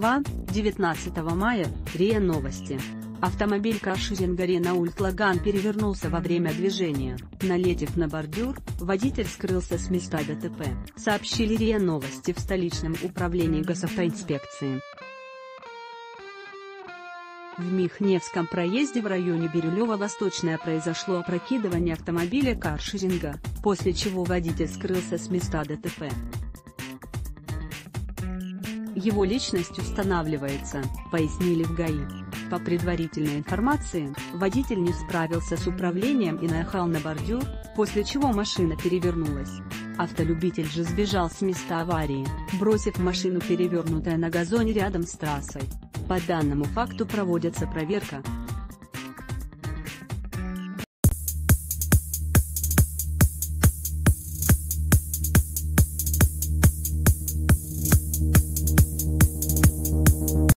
Москва, 19 мая, РИА Новости. Автомобиль каршеринга Renault Logan перевернулся во время движения. Налетев на бордюр, водитель скрылся с места ДТП, сообщили РИА Новости в столичном управлении госавтоинспекции. В Михневском проезде в районе Бирюлево-Восточное произошло опрокидывание автомобиля каршеринга, после чего водитель скрылся с места ДТП. Его личность устанавливается, пояснили в ГАИ. По предварительной информации, водитель не справился с управлением и наехал на бордюр, после чего машина перевернулась. Автолюбитель же сбежал с места аварии, бросив машину перевернутую на газоне рядом с трассой. По данному факту проводится проверка.